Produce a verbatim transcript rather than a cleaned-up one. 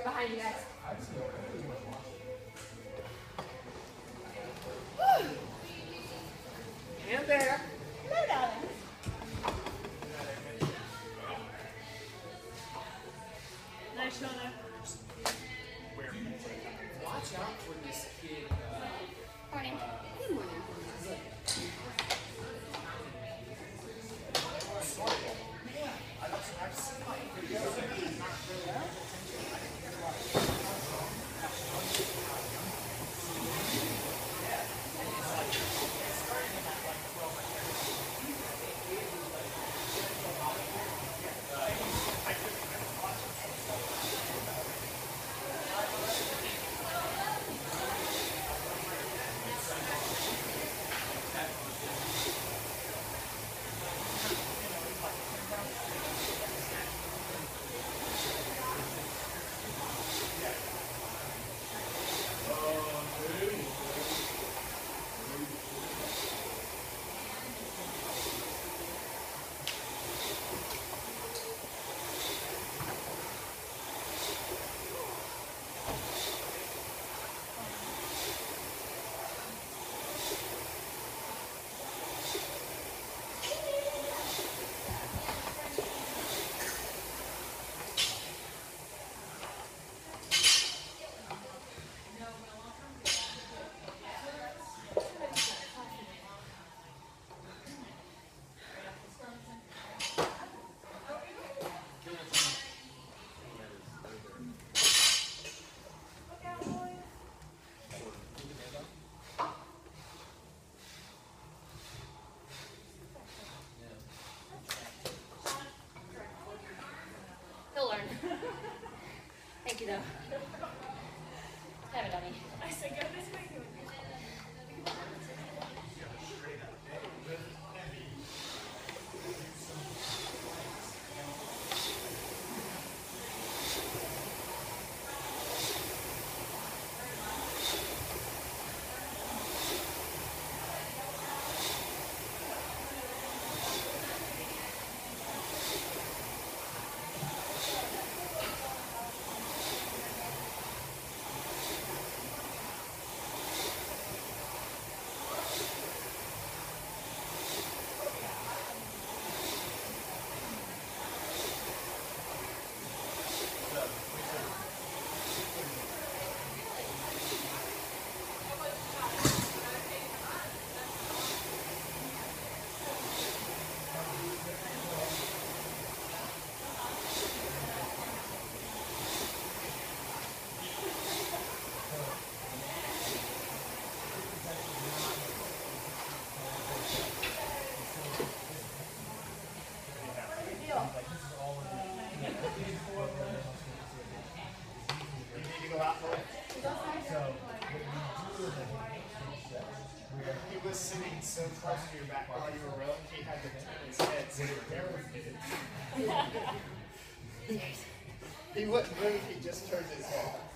behind you guys. And there. Hello, darling. Nice, Shona. Watch out for this kid. Uh, Morning. Good morning. He'll learn. Thank you, though. Have it, dummy. I said, go this way. He was sitting so close to your back while you were rowing, he had to turn his head so your camera did. He wouldn't move, he just turned his head.